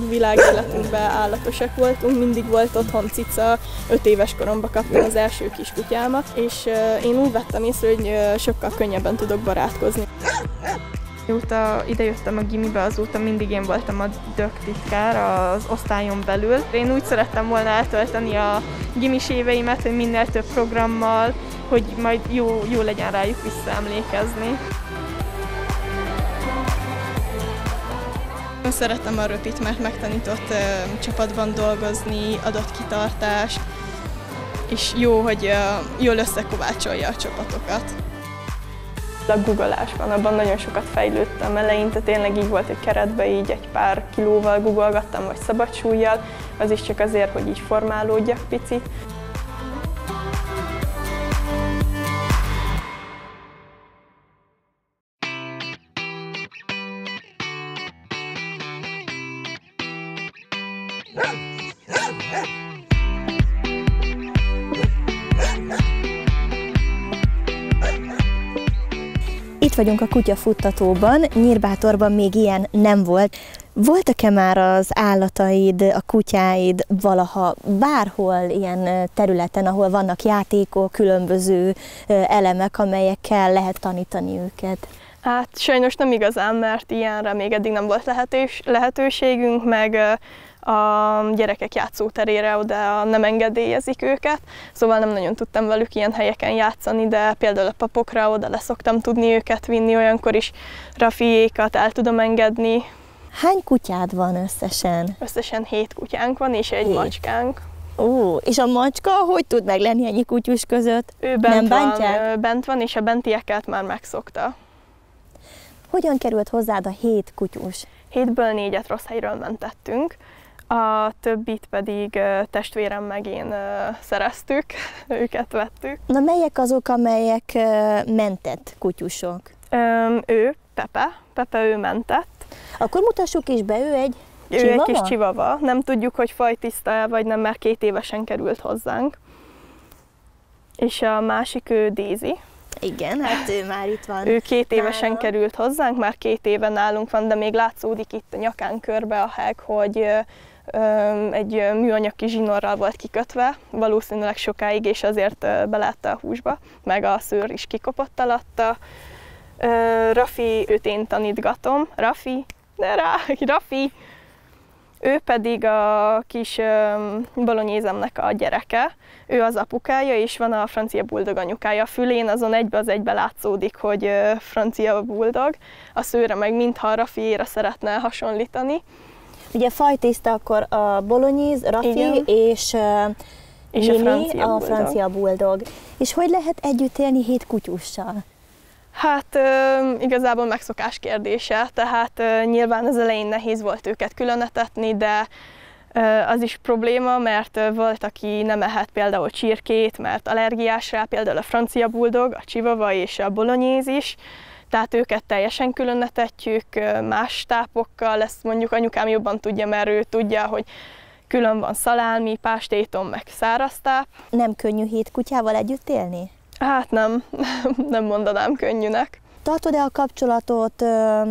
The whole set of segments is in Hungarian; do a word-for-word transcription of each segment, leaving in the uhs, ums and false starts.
világéletünkben állatosak voltunk, mindig volt otthon cica, öt éves koromban kaptam az első kis kutyámat, és én úgy vettem észre, hogy sokkal könnyebben tudok barátkozni. Mióta idejöttem a gimibe, azóta mindig én voltam a dög titkár az osztályon belül. Én úgy szerettem volna eltölteni a gimis éveimet, hogy minél több programmal, hogy majd jó, jó legyen rájuk visszaemlékezni. Szeretem a röpit, mert megtanított uh, csapatban dolgozni, adott kitartást, és jó, hogy uh, jól összekovácsolja a csapatokat. A googolásban, abban nagyon sokat fejlődtem. Eleinte tényleg így volt, hogy keretben így egy pár kilóval googolgattam, vagy szabadsúlyjal, az is csak azért, hogy így formálódjak picit. Itt vagyunk a kutyafuttatóban, Nyírbátorban még ilyen nem volt. Voltak-e már az állataid, a kutyáid valaha bárhol ilyen területen, ahol vannak játékok, különböző elemek, amelyekkel lehet tanítani őket? Hát sajnos nem igazán, mert ilyenre még eddig nem volt lehetős, lehetőségünk, meg a gyerekek játszóterére oda nem engedélyezik őket, szóval nem nagyon tudtam velük ilyen helyeken játszani, de például a papokra oda leszoktam tudni őket vinni, olyankor is Rafiékat el tudom engedni. Hány kutyád van összesen? Összesen hét kutyánk van, és egy hét. macskánk. Ó, és a macska hogy tud meg lenni ennyi kutyus között? Ő bent nem bántják? Van, bent van, és a bentieket már megszokta. Hogyan került hozzád a hét kutyus? Hétből négyet rossz helyről mentettünk, a többit pedig testvérem meg én szereztük, őket vettük. Na melyek azok, amelyek mentett kutyusok? Öm, ő, Pepe, Pepe ő mentett. Akkor mutassuk is be, ő egy Ő csivava? egy kis csivava, nem tudjuk, hogy fajtiszta vagy nem, mert két évesen került hozzánk. És a másik ő Daisy. Igen, hát ő már itt van. Ő két évesen nálam. került hozzánk, már két éve nálunk van, de még látszódik itt a nyakán körbe a heg, hogy ö, egy műanyag kis zsinórral volt kikötve, valószínűleg sokáig, és azért belátta a húsba, meg a szőr is kikopott alatta. Ö, Rafi, őt én tanítgatom. Rafi, de rá, Rafi! Ő pedig a kis bolonyézemnek a gyereke, ő az apukája, és van a francia buldog anyukája. A fülén azon egybe az egybe látszódik, hogy francia buldog, a szőre meg mintha a Rafiéra szeretne hasonlítani. Ugye fajtiszta akkor a bolonyéz, Rafi Igen. és, és Mini, a francia a buldog. francia buldog. És hogy lehet együtt élni hét kutyussal? Hát igazából megszokás kérdése, tehát nyilván az elején nehéz volt őket különetetni, de az is probléma, mert volt, aki nem ehet például csirkét, mert allergiás rá, például a francia buldog, a csivava és a bolonyéz is, tehát őket teljesen különetetjük más tápokkal, ezt mondjuk anyukám jobban tudja, mert ő tudja, hogy külön van szalálmi, pástétom, meg száraztáp. Nem könnyű hét kutyával együtt élni? Hát nem, nem mondanám könnyűnek. Tartod-e a kapcsolatot ö,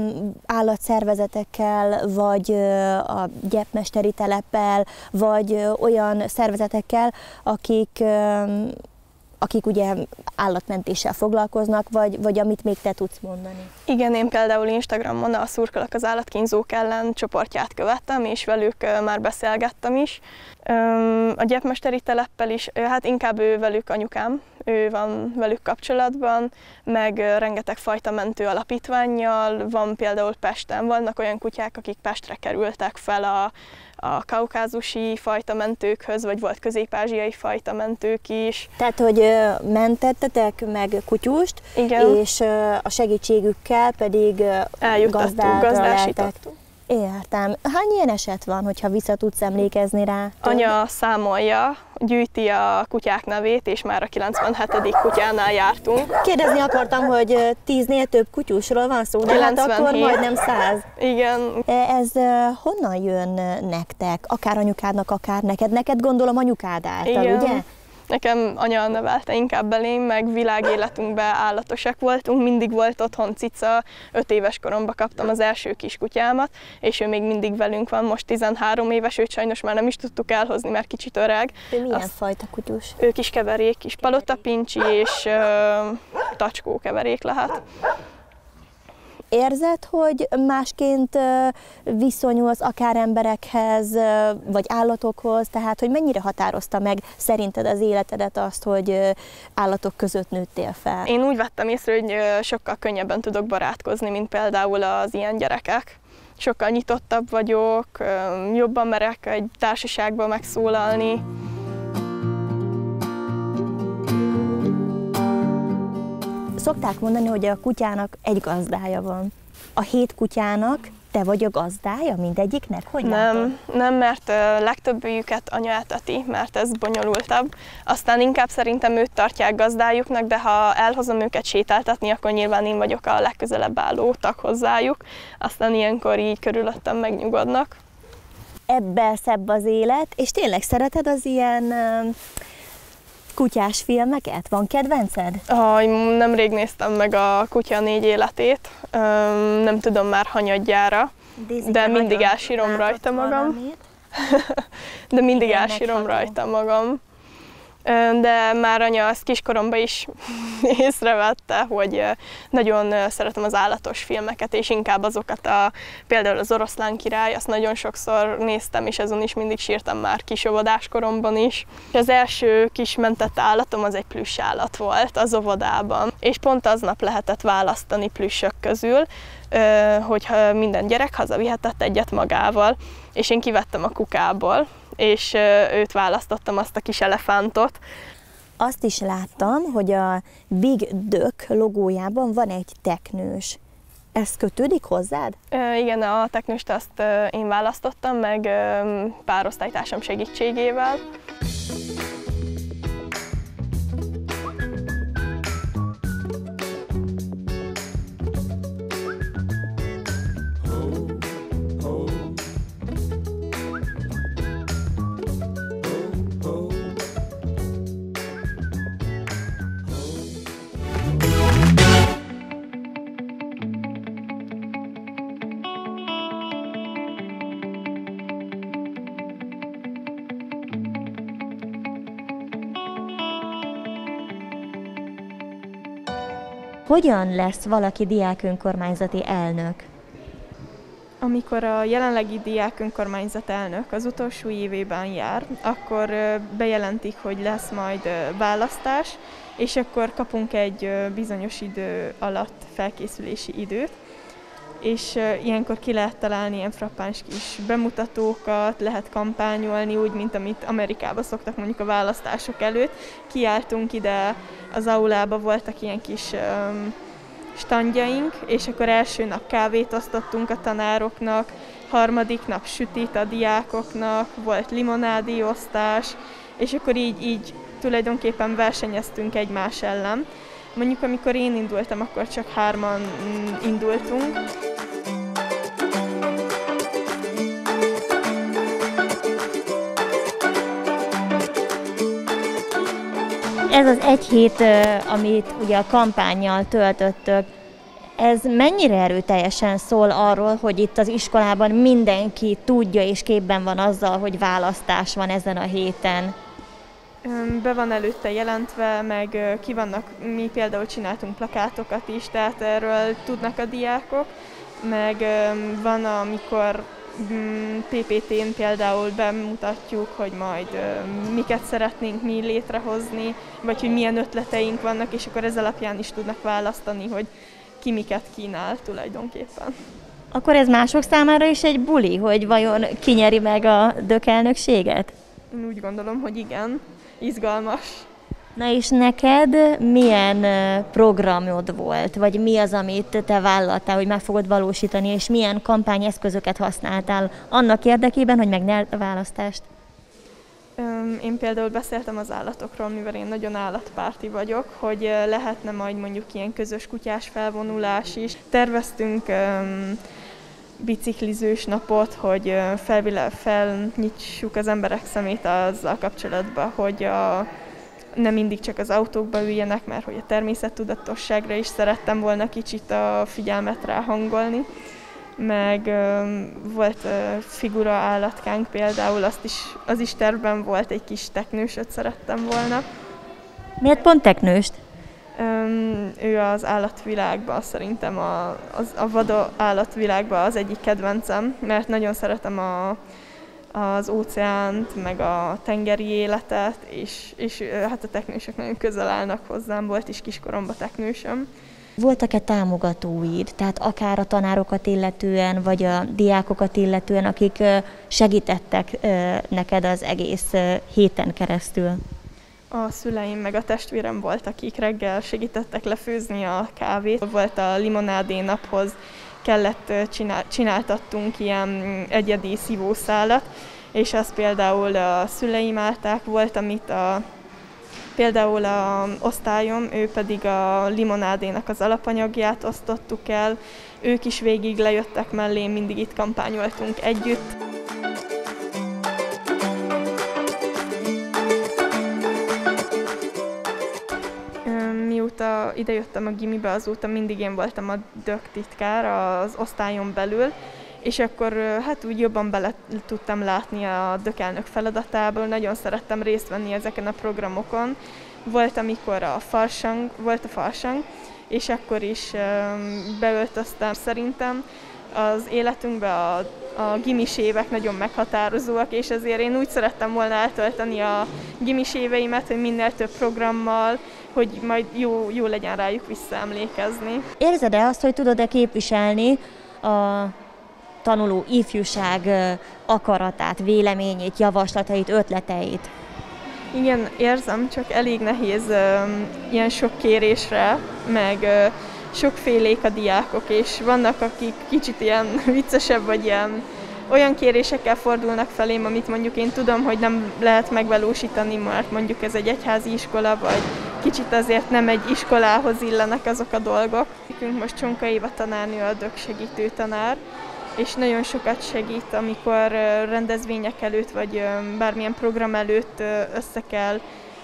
állatszervezetekkel, vagy ö, a gyepmesteri teleppel, vagy ö, olyan szervezetekkel, akik, ö, akik ugye állatmentéssel foglalkoznak, vagy, vagy amit még te tudsz mondani? Igen, én például Instagramon a Szurkolok az állatkínzók ellen csoportját követtem, és velük ö, már beszélgettem is. Ö, a gyepmesteri teleppel is, ö, hát inkább ő velük anyukám, ő van velük kapcsolatban, meg rengeteg fajta mentő alapítvánnyal, van például Pesten, vannak olyan kutyák, akik Pestre kerültek fel a, a kaukázusi fajta mentőkhöz, vagy volt közép-ázsiai fajta mentők is. Tehát, hogy mentettetek meg kutyust, igen. És a segítségükkel pedig eljuttattuk, gazdásítottuk. Értem. Hány ilyen eset van, hogyha vissza tudsz emlékezni rá? Anya számolja, gyűjti a kutyák nevét, és már a kilencvenhetedik kutyánál jártunk. Kérdezni akartam, hogy tíznél több kutyusról van szó, de hát akkor majdnem száz. Igen. Ez honnan jön nektek? Akár anyukádnak, akár neked. Neked gondolom anyukád által, igen. ugye? Nekem anya nevelte inkább belém, meg világéletünkben állatosak voltunk, mindig volt otthon cica, öt éves koromban kaptam az első kiskutyámat, és ő még mindig velünk van, most tizenhárom éves, őt sajnos már nem is tudtuk elhozni, mert kicsit öreg. Ő milyen Azt, fajta kutyus? Ő kis keverék, kis palotapincsi és uh, tacskó keverék lehet. Érzed, hogy másként viszonyulsz akár emberekhez, vagy állatokhoz, tehát hogy mennyire határozta meg szerinted az életedet azt, hogy állatok között nőttél fel? Én úgy vettem észre, hogy sokkal könnyebben tudok barátkozni, mint például az ilyen gyerekek. Sokkal nyitottabb vagyok, jobban merek egy társaságban megszólalni. Szokták mondani, hogy a kutyának egy gazdája van. A hét kutyának te vagy a gazdája mindegyiknek? Hogy nem, látod? nem, mert a legtöbbjüket anya eteti, mert ez bonyolultabb. Aztán inkább szerintem őt tartják gazdájuknak, de ha elhozom őket sétáltatni, akkor nyilván én vagyok a legközelebb álló tag hozzájuk. Aztán ilyenkor így körülöttem megnyugodnak. Ebben szebb az élet, és tényleg szereted az ilyen kutyás filmeket? Van kedvenced? Ah, nemrég néztem meg a Kutya négy életét, nem tudom már hanyadjára, de mindig elsírom rajta magam. De mindig elsírom rajta magam. De már anya azt kiskoromban is észrevette, hogy nagyon szeretem az állatos filmeket, és inkább azokat, a, például az Oroszlán király, azt nagyon sokszor néztem, és azon is mindig sírtam már kis óvodáskoromban is. Az első kis mentett állatom az egy plüss állat volt az óvodában, és pont aznap lehetett választani plüssök közül, hogyha minden gyerek hazavihetett egyet magával, és én kivettem a kukából, és őt választottam, azt a kis elefántot. Azt is láttam, hogy a Big Duck logójában van egy teknős. Ez kötődik hozzád? E, igen, a teknőst azt én választottam, meg pár osztálytársam segítségével. Hogyan lesz valaki diákönkormányzati elnök? Amikor a jelenlegi diákönkormányzat elnök az utolsó évében jár, akkor bejelentik, hogy lesz majd választás, és akkor kapunk egy bizonyos idő alatt felkészülési időt, és ilyenkor ki lehet találni ilyen frappáns kis bemutatókat, lehet kampányolni, úgy, mint amit Amerikában szoktak mondjuk a választások előtt. Kiálltunk ide, az aulába voltak ilyen kis um, standjaink, és akkor első nap kávét osztottunk a tanároknak, harmadik nap sütit a diákoknak, volt limonádi osztás, és akkor így, így tulajdonképpen versenyeztünk egymás ellen. Mondjuk amikor én indultam, akkor csak hárman indultunk. Ez az egy hét, amit ugye a kampánnyal töltöttök, ez mennyire erőteljesen szól arról, hogy itt az iskolában mindenki tudja és képben van azzal, hogy választás van ezen a héten? Be van előtte jelentve, meg ki vannak, mi például csináltunk plakátokat is, tehát erről tudnak a diákok, meg van, amikor pé pé té-n például bemutatjuk, hogy majd miket szeretnénk mi létrehozni, vagy hogy milyen ötleteink vannak, és akkor ez alapján is tudnak választani, hogy ki miket kínál tulajdonképpen. Akkor ez mások számára is egy buli, hogy vajon ki nyeri meg a dökelnökséget? Én úgy gondolom, hogy igen. Izgalmas. Na és neked milyen programod volt, vagy mi az, amit te vállaltál, hogy meg fogod valósítani, és milyen kampányeszközöket használtál annak érdekében, hogy megnyerd a választást? Én például beszéltem az állatokról, mivel én nagyon állatpárti vagyok, hogy lehetne majd mondjuk ilyen közös kutyás felvonulás is. Terveztünk biciklizős napot, hogy felnyitsuk az emberek szemét azzal kapcsolatban, hogy a nem mindig csak az autókba üljenek, mert hogy a természettudatosságra is szerettem volna kicsit a figyelmet ráhangolni. Meg um, volt uh, figura állatkánk például, azt is, az is tervben volt, egy kis teknősöt szerettem volna. Miért pont teknőst? Um, ő az állatvilágban, szerintem a, az, a vada állatvilágban az egyik kedvencem, mert nagyon szeretem a, az óceánt, meg a tengeri életet, és, és hát a teknősök nagyon közel állnak hozzám, volt is kiskoromban teknősöm. Voltak-e támogatóid, tehát akár a tanárokat illetően, vagy a diákokat illetően, akik segítettek neked az egész héten keresztül? A szüleim meg a testvérem volt, akik reggel segítettek lefőzni a kávét. Volt a limonádé naphoz, kellett csinál, csináltattunk ilyen egyedi szívószálat, és azt például a szüleim állták, volt, amit a Például az osztályom, ő pedig a limonádénak az alapanyagját osztottuk el, ők is végig lejöttek mellé, mindig itt kampányoltunk együtt. Mióta idejöttem a gimibe, azóta mindig én voltam a dök titkár az osztályon belül, és akkor hát úgy jobban bele tudtam látni a dökelnök feladatából, nagyon szerettem részt venni ezeken a programokon. Volt, amikor a farsang, volt a farsang, és akkor is beöltöztem. Szerintem az életünkben a, a gimis évek nagyon meghatározóak, és ezért én úgy szerettem volna eltölteni a gimis éveimet, hogy minél több programmal, hogy majd jó, jó legyen rájuk visszaemlékezni. Érzed-e azt, hogy tudod-e képviselni a tanuló ifjúság akaratát, véleményét, javaslatait, ötleteit? Igen, érzem, csak elég nehéz um, ilyen sok kérésre, meg uh, sokfélék a diákok, és vannak, akik kicsit ilyen viccesebb, vagy ilyen olyan kérésekkel fordulnak felém, amit mondjuk én tudom, hogy nem lehet megvalósítani, mert mondjuk ez egy egyházi iskola, vagy kicsit azért nem egy iskolához illenek azok a dolgok. Nekünk most Csonka Éva tanárnő a dök segítő tanár, és nagyon sokat segít, amikor rendezvények előtt, vagy bármilyen program előtt össze kell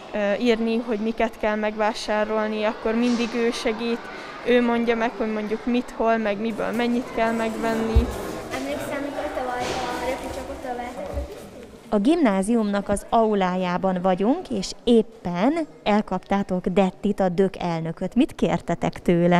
írni, hogy miket kell megvásárolni, akkor mindig ő segít, ő mondja meg, hogy mondjuk mit, hol, meg miből mennyit kell megvenni. Emlékszem, mikor tavaly a röpicsapottól vehetek? A gimnáziumnak az aulájában vagyunk, és éppen elkaptátok Dettit, a dök elnököt. Mit kértetek tőle?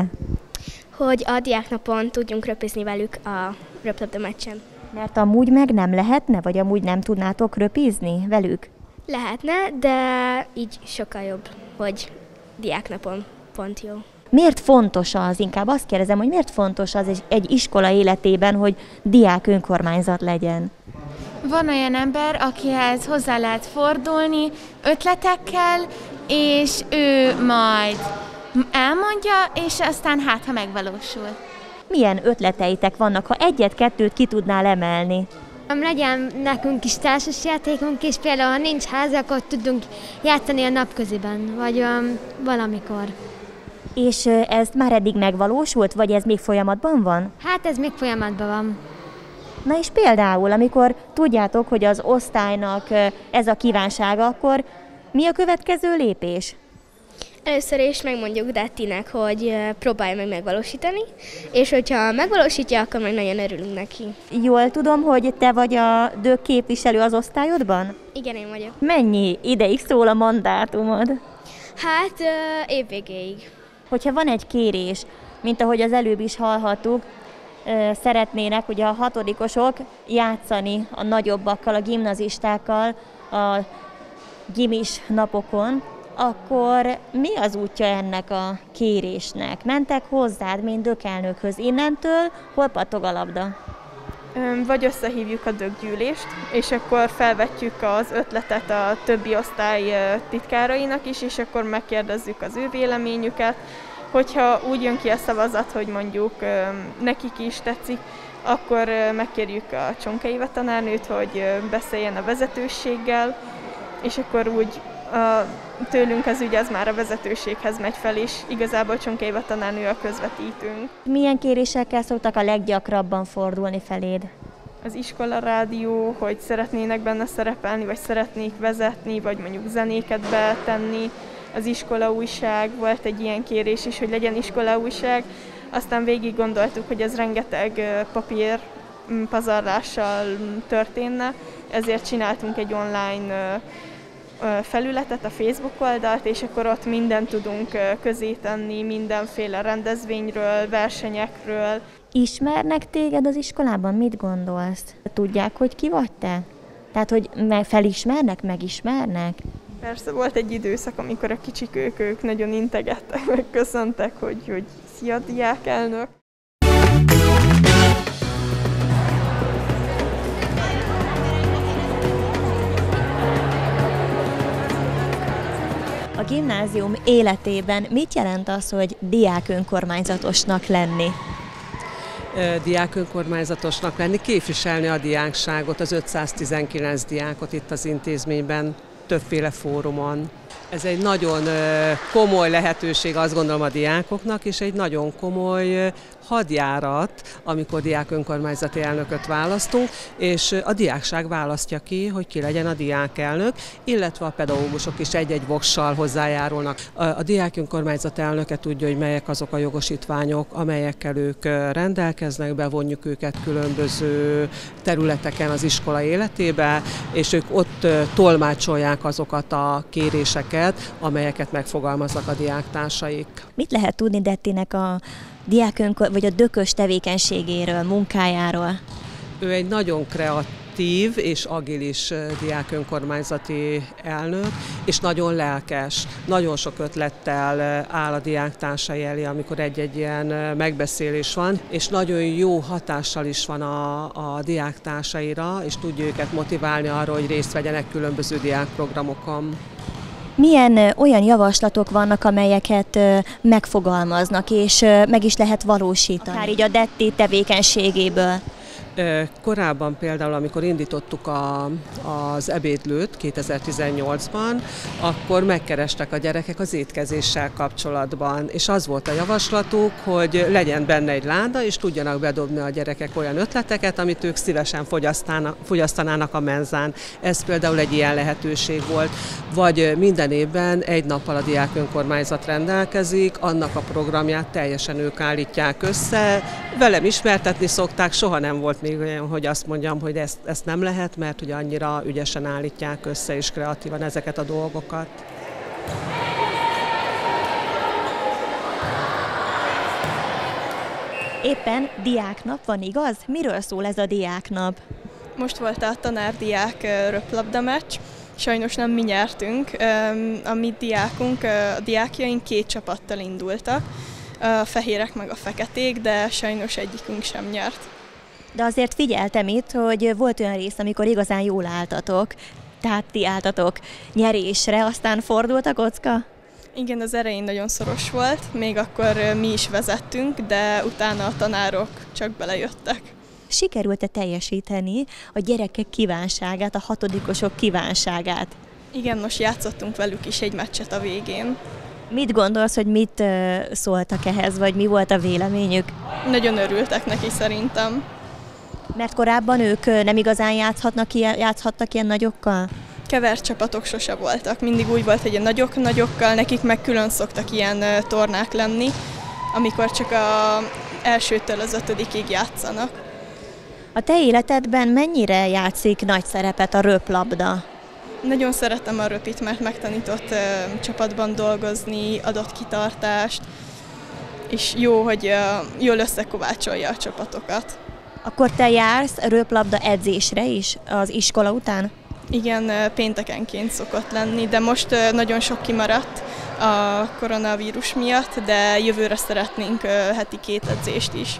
Hogy a diáknapon tudjunk röpizni velük a röplabda meccsen. Mert amúgy meg nem lehetne, vagy amúgy nem tudnátok röpizni velük? Lehetne, de így sokkal jobb, hogy diáknapon pont jó. Miért fontos az, inkább azt kérdezem, hogy miért fontos az egy, egy iskola életében, hogy diák önkormányzat legyen? Van olyan ember, akihez hozzá lehet fordulni ötletekkel, és ő majd elmondja, és aztán hát, ha megvalósul. Milyen ötleteitek vannak, ha egyet-kettőt ki tudnál emelni? Legyen nekünk is társasjátékunk, és például, ha nincs ház, akkor tudunk játszani a napköziben, vagy um, valamikor. És ez már eddig megvalósult, vagy ez még folyamatban van? Hát ez még folyamatban van. Na és például, amikor tudjátok, hogy az osztálynak ez a kívánsága, akkor mi a következő lépés? Először is megmondjuk Dettinek, hogy próbálja meg megvalósítani, és hogyha megvalósítja, akkor meg nagyon örülünk neki. Jól tudom, hogy te vagy a dök képviselő az osztályodban? Igen, én vagyok. Mennyi ideig szól a mandátumod? Hát évvégéig. Hogyha van egy kérés, mint ahogy az előbb is hallhattuk, szeretnének ugye a hatodikosok játszani a nagyobbakkal, a gimnazistákkal a gimis napokon, akkor mi az útja ennek a kérésnek? Mentek hozzád, mint dökelnökhöz innentől, hol pattog a labda? Vagy összehívjuk a dökgyűlést, és akkor felvetjük az ötletet a többi osztály titkárainak is, és akkor megkérdezzük az ő véleményüket. Hogyha úgy jön ki a szavazat, hogy mondjuk nekik is tetszik, akkor megkérjük a Csonka Éva tanárnőt, hogy beszéljen a vezetőséggel, és akkor úgy a, tőlünk az ügy az már a vezetőséghez megy fel, és igazából Csonka Éva tanárnő a közvetítőnk. Milyen kérésekkel szoktak a leggyakrabban fordulni feléd? Az iskola rádió, hogy szeretnének benne szerepelni, vagy szeretnék vezetni, vagy mondjuk zenéket betenni. Az iskola újság, volt egy ilyen kérés is, hogy legyen iskola újság. Aztán végig gondoltuk, hogy ez rengeteg papír pazarlással történne, ezért csináltunk egy online felületet, a Facebook oldalt, és akkor ott mindent tudunk közé tenni, mindenféle rendezvényről, versenyekről. Ismernek téged az iskolában? Mit gondolsz? Tudják, hogy ki vagy te? Tehát, hogy felismernek, megismernek? Persze, volt egy időszak, amikor a kicsik ők, ők nagyon integettek, meg köszöntek, hogy, hogy szia, diákelnök. A gimnázium életében mit jelent az, hogy diák önkormányzatosnak lenni? Diák önkormányzatosnak lenni, képviselni a diákságot, az ötszáztizenkilenc diákot itt az intézményben, többféle fórumon. Ez egy nagyon komoly lehetőség, azt gondolom, a diákoknak, és egy nagyon komoly hadjárat, amikor diák önkormányzati elnököt választunk, és a diákság választja ki, hogy ki legyen a diákelnök, illetve a pedagógusok is egy-egy voksal hozzájárulnak. A diák önkormányzat elnöke tudja, hogy melyek azok a jogosítványok, amelyekkel ők rendelkeznek, bevonjuk őket különböző területeken az iskola életébe, és ők ott tolmácsolják azokat a kéréseket, amelyeket megfogalmaznak a diáktársaik. Mit lehet tudni Dettinek a diák önkor, vagy a dökös tevékenységéről, munkájáról? Ő egy nagyon kreatív és agilis diák önkormányzati elnök, és nagyon lelkes, nagyon sok ötlettel áll a diáktársai elé, amikor egy-egy ilyen megbeszélés van, és nagyon jó hatással is van a, a diáktársaira, és tudja őket motiválni arra, hogy részt vegyenek különböző diákprogramokon. Milyen olyan javaslatok vannak, amelyeket megfogalmaznak, és meg is lehet valósítani? Akár így a Detti tevékenységéből. Korábban például, amikor indítottuk a, az ebédlőt kétezer-tizennyolcban, akkor megkerestek a gyerekek az étkezéssel kapcsolatban, és az volt a javaslatuk, hogy legyen benne egy láda, és tudjanak bedobni a gyerekek olyan ötleteket, amit ők szívesen fogyasztanának a menzán. Ez például egy ilyen lehetőség volt. Vagy minden évben egy nappal a diák önkormányzat rendelkezik, annak a programját teljesen ők állítják össze, velem ismertetni szokták, soha nem volt még olyan, hogy azt mondjam, hogy ezt, ezt nem lehet, mert hogy annyira ügyesen állítják össze és kreatívan ezeket a dolgokat. Éppen diáknap van, igaz? Miről szól ez a diáknap? Most volt a tanár-diák röplabda meccs, sajnos nem mi nyertünk. A mi diákunk, a diákjaink két csapattal indultak, a fehérek meg a feketék, de sajnos egyikünk sem nyert. De azért figyeltem itt, hogy volt olyan rész, amikor igazán jól álltatok, tehát ti álltatok nyerésre, aztán fordult a kocka? Igen, az elején nagyon szoros volt, még akkor mi is vezettünk, de utána a tanárok csak belejöttek. Sikerült-e teljesíteni a gyerekek kívánságát, a hatodikosok kívánságát? Igen, most játszottunk velük is egy meccset a végén. Mit gondolsz, hogy mit szóltak ehhez, vagy mi volt a véleményük? Nagyon örültek neki szerintem. Mert korábban ők nem igazán játszhatnak ilyen, játszhattak ilyen nagyokkal? Kevert csapatok sose voltak. Mindig úgy volt, hogy ilyen nagyok nagyokkal, nekik meg külön szoktak ilyen tornák lenni, amikor csak az elsőtől az ötödikig játszanak. A te életedben mennyire játszik nagy szerepet a röplabda? Nagyon szeretem a röpit, mert megtanított uh, csapatban dolgozni, adott kitartást, és jó, hogy uh, jól összekovácsolja a csapatokat. Akkor te jársz röplabda edzésre is az iskola után? Igen, uh, péntekenként szokott lenni, de most uh, nagyon sok kimaradt a koronavírus miatt, de jövőre szeretnénk uh, heti két edzést is.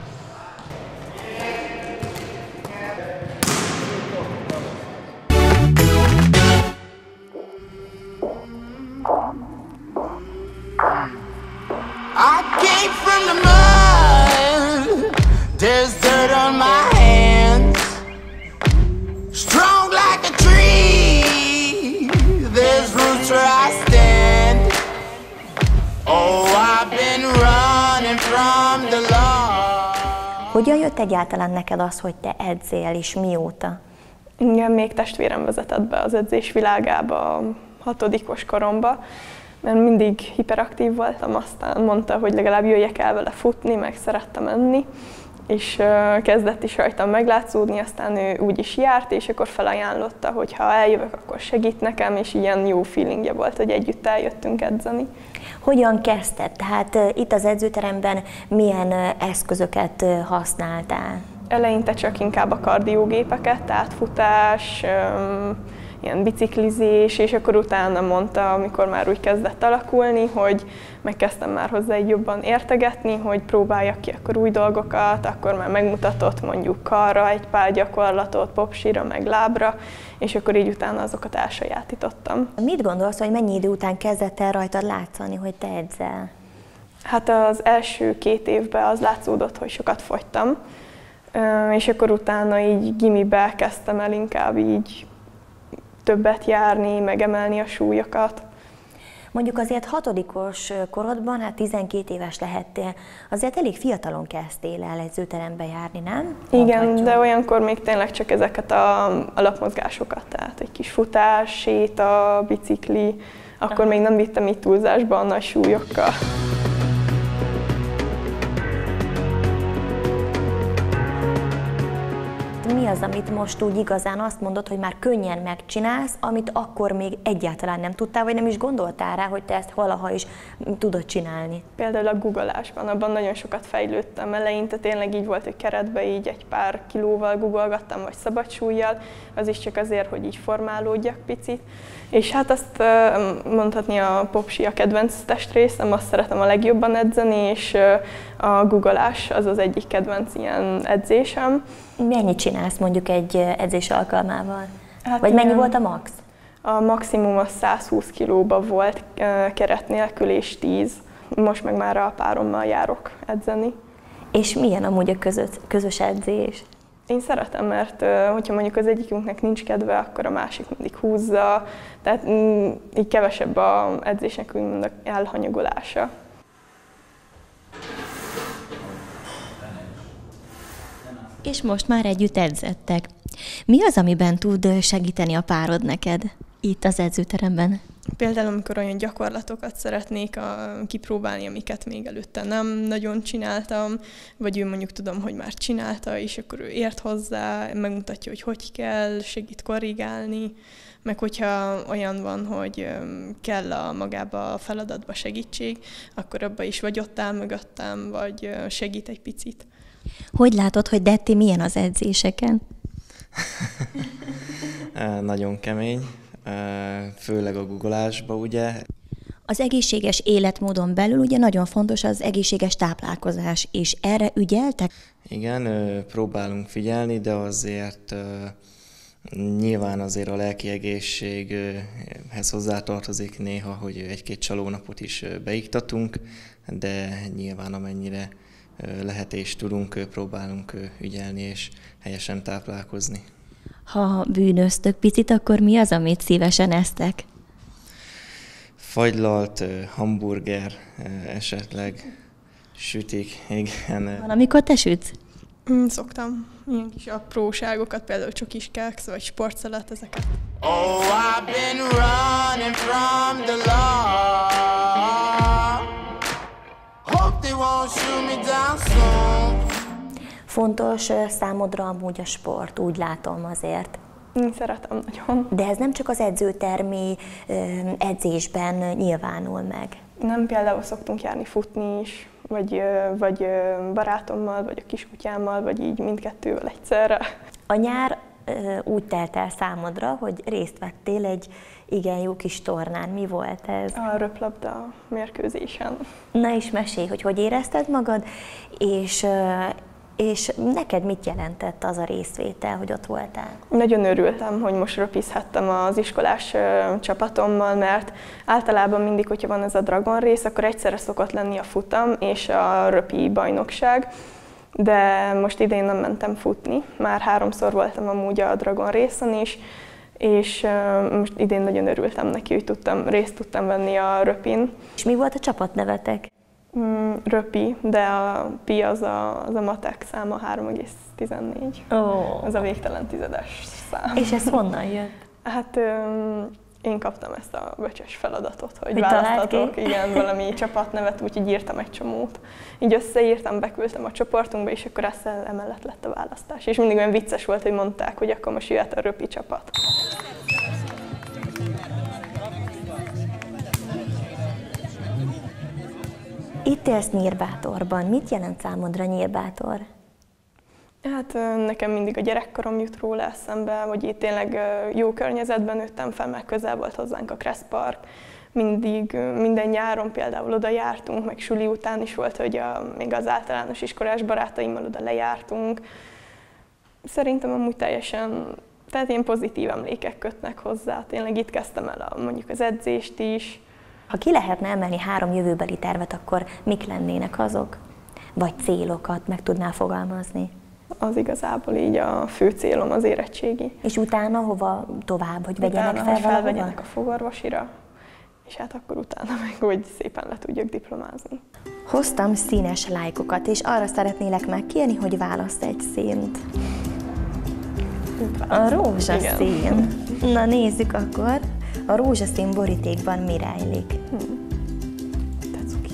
I came from the mud, there's dirt on my hands. Strong like a tree, there's roots where I stand. Oh, I've been running from the law. Hogyan jött egyáltalán neked az, hogy te edzél, és mióta? Igen, még testvérem vezetett be az edzés világába, hatodikos koromba, mert mindig hiperaktív voltam, aztán mondta, hogy legalább jöjjek el vele futni, meg szerettem menni, és kezdett is rajtam meglátszódni, aztán ő úgy is járt, és akkor felajánlotta, hogy ha eljövök, akkor segít nekem, és ilyen jó feelingje volt, hogy együtt eljöttünk edzeni. Hogyan kezdted? Tehát uh, itt az edzőteremben milyen uh, eszközöket uh, használtál? Eleinte csak inkább a kardiógépeket, tehát futás, um, ilyen biciklizés, és akkor utána mondta, amikor már úgy kezdett alakulni, hogy megkezdtem már hozzá egy jobban értegetni, hogy próbáljak ki akkor új dolgokat, akkor már megmutatott mondjuk karra egy pár gyakorlatot, popsira, meg lábra, és akkor így utána azokat elsajátítottam. Mit gondolsz, hogy mennyi idő után kezdett el rajtad látszani, hogy te edzel? Hát az első két évben az látszódott, hogy sokat fogytam, és akkor utána így gimibe kezdtem el inkább így többet járni, megemelni a súlyokat. Mondjuk azért hatodikos korodban, hát tizenkét éves lehettél, azért elég fiatalon kezdtél el edzőterembe járni, nem? Igen, Mondhatjuk. de olyankor még tényleg csak ezeket a alapmozgásokat, tehát egy kis futás, séta, bicikli, akkor Aha. még nem vittem így túlzásba a nagy súlyokkal. Mi az, amit most úgy igazán azt mondod, hogy már könnyen megcsinálsz, amit akkor még egyáltalán nem tudtál, vagy nem is gondoltál rá, hogy te ezt valaha is tudod csinálni? Például a googolásban, abban nagyon sokat fejlődtem. Eleinte tényleg így volt, hogy keretben így egy pár kilóval googolgattam, vagy szabad súllyal, az is csak azért, hogy így formálódjak picit. És hát azt mondhatni, a popsi a kedvenc testrészem, azt szeretem a legjobban edzeni, és a googolás az az egyik kedvenc ilyen edzésem. Mennyit csinálsz mondjuk egy edzés alkalmával? Hát vagy mennyi volt a max? A maximum az száz húsz kilóba volt keret nélkül és tíz. Most meg már a párommal járok edzeni. És milyen amúgy a közös, közös edzés? Én szeretem, mert hogyha mondjuk az egyikünknek nincs kedve, akkor a másik mindig húzza, tehát így kevesebb az edzésnek úgymond elhanyagolása. És most már együtt edzettek. Mi az, amiben tud segíteni a párod neked itt az edzőteremben? Például, amikor olyan gyakorlatokat szeretnék a, kipróbálni, amiket még előtte nem nagyon csináltam, vagy ő mondjuk tudom, hogy már csinálta, és akkor ő ért hozzá, megmutatja, hogy hogy kell, segít korrigálni, meg hogyha olyan van, hogy kell a magába a feladatba segítség, akkor abba is vagy ott áll mögöttem, vagy segít egy picit. Hogy látod, hogy Detti milyen az edzéseken? Nagyon kemény, főleg a googolásba, ugye. Az egészséges életmódon belül ugye nagyon fontos az egészséges táplálkozás, és erre ügyeltek? Igen, próbálunk figyelni, de azért nyilván azért a lelki egészséghez hozzátartozik néha, hogy egy-két csalónapot is beiktatunk, de nyilván amennyire lehet és tudunk, próbálunk ügyelni és helyesen táplálkozni. Ha bűnöztök picit, akkor mi az, amit szívesen esztek? Fagylalt, hamburger, esetleg sütik, igen. Van, amikor te sütsz? Mm, szoktam ilyen kis apróságokat, például csokis keksz, vagy sportszelet, ezeket. Oh, I've been running from the law. Hope they won't shoot me down soon. Fontos számodra amúgy a sport, úgy látom azért. Én szeretem nagyon. De ez nem csak az edzőtermi edzésben nyilvánul meg. Nem, például szoktunk járni futni is, vagy, vagy barátommal, vagy a kiskutyámmal, vagy így mindkettővel egyszerre. A nyár úgy telt el számodra, hogy részt vettél egy igen jó kis tornán. Mi volt ez? A röplabda mérkőzésen. Na és mesélj, hogy hogy érezted magad, és, és neked mit jelentett az a részvétel, hogy ott voltál? Nagyon örültem, hogy most röpizhettem az iskolás csapatommal, mert általában mindig, hogyha van ez a Dragon rész, akkor egyszerre szokott lenni a futam és a röpi bajnokság. De most idén nem mentem futni, már háromszor voltam amúgy a Dragon részen is, és most idén nagyon örültem neki, hogy tudtam, részt tudtam venni a röpin. És mi volt a csapatnevetek? Mm, röpi, de a pi az a, az a matek száma három egész tizennégy. Oh. Az a végtelen tizedes szám. És ez honnan jött? Hát öm, én kaptam ezt a böcses feladatot, hogy Mit választatok, igen, valami csapatnevet, úgyhogy írtam egy csomót. Így összeírtam, beküldtem a csoportunkba, és akkor ezt emellett lett a választás. És mindig olyan vicces volt, hogy mondták, hogy akkor most jöhet a röpi csapat. Itt élsz Nyírbátorban. Mit jelent számodra Nyírbátor? Hát nekem mindig a gyerekkorom jut róla eszembe, hogy itt tényleg jó környezetben nőttem fel, mert közel volt hozzánk a Kressz Park. Mindig, minden nyáron például oda jártunk, meg suli után is volt, hogy a, még az általános iskolás barátaimmal oda lejártunk. Szerintem amúgy teljesen, tehát ilyen pozitív emlékek kötnek hozzá. Tényleg itt kezdtem el a, mondjuk az edzést is. Ha ki lehetne emelni három jövőbeli tervet, akkor mik lennének azok? Vagy célokat meg tudnál fogalmazni? Az igazából így a fő célom az érettségi. És utána hova tovább, hogy vegyenek utána, fel hogy valahova? felvegyenek a fogorvosira, és hát akkor utána meg, hogy szépen le tudjak diplomázni. Hoztam színes lájkokat, és arra szeretnélek megkérni, hogy válasz egy színt. A rózsaszín. Na nézzük akkor. A rózsaszín borítékban mi rejlik? Hmm. Tetsuki.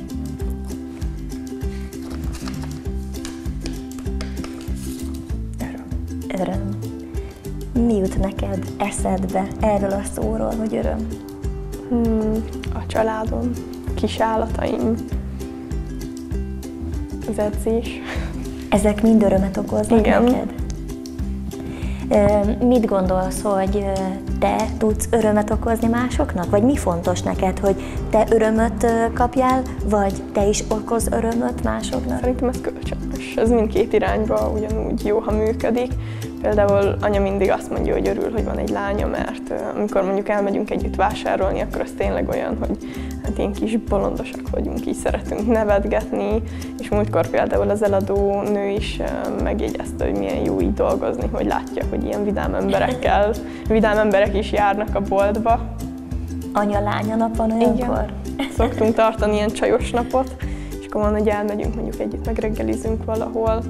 Öröm. Öröm. Mi jut neked eszedbe erről a szóról, hogy öröm? Hmm. A családom, kis állataim, az edzés. Ezek mind örömet okoznak Igen. neked? Mit gondolsz, hogy te tudsz örömet okozni másoknak? Vagy mi fontos neked, hogy te örömöt kapjál, vagy te is okoz örömöt másoknak? Szerintem ez kölcsönös. Ez mindkét irányba ugyanúgy jó, ha működik. Például anya mindig azt mondja, hogy örül, hogy van egy lánya, mert amikor mondjuk elmegyünk együtt vásárolni, akkor az tényleg olyan, hogy hát ilyen kis bolondosak vagyunk, így szeretünk nevetgetni, és múltkor például az eladó nő is megjegyezte, hogy milyen jó így dolgozni, hogy látja, hogy ilyen vidám emberekkel, vidám emberek is járnak a boltba. Anya-lánya nap van olyankor? Igen. Szoktunk tartani ilyen csajos napot, és akkor van, hogy elmegyünk mondjuk együtt, megreggelizünk valahol.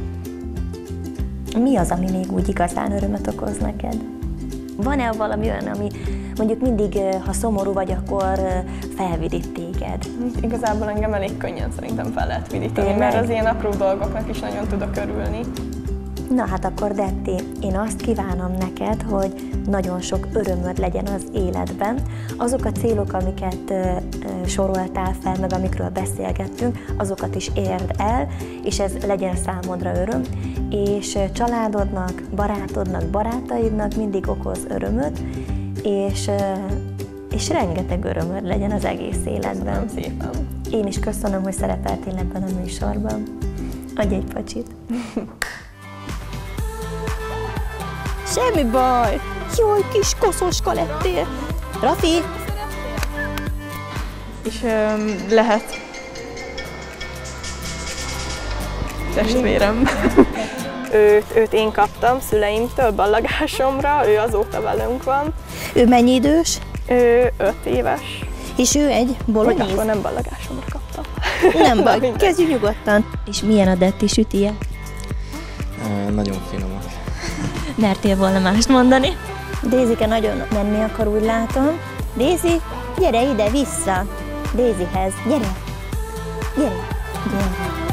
Mi az, ami még úgy igazán örömet okoz neked? Van-e valami olyan, ami mondjuk mindig, ha szomorú vagy, akkor felvidít téged? Igazából engem elég könnyen szerintem fel lehet vidítani, Tényleg? mert az ilyen apró dolgoknak is nagyon tudok örülni. Na hát akkor Detti, én azt kívánom neked, hogy nagyon sok örömöd legyen az életben. Azok a célok, amiket ö, ö, soroltál fel, meg amikről beszélgettünk, azokat is érd el, és ez legyen számodra öröm. És családodnak, barátodnak, barátaidnak mindig okoz örömöt, és, ö, és rengeteg örömöd legyen az egész életben. Köszönöm szépen. Én is köszönöm, hogy szerepeltél ebben a műsorban. Adj egy pacsit. Semmi baj! Jaj, kis koszoska lettél! Rafi! És öm, lehet testvérem. őt, őt én kaptam szüleimtől ballagásomra, ő azóta velünk van. Ő mennyi idős? Ő öt éves. És ő egy Hogy bolonyész? akkor nem ballagásomra kaptam. Nem baj, mindegy. kezdjük nyugodtan. És milyen a Detti sütije? E, nagyon finomak. Mertél volna mást mondani? Dézike nagyon menni akar, úgy látom. Dézi, gyere ide, vissza! Dézihez, gyere! Gyere! Gyere!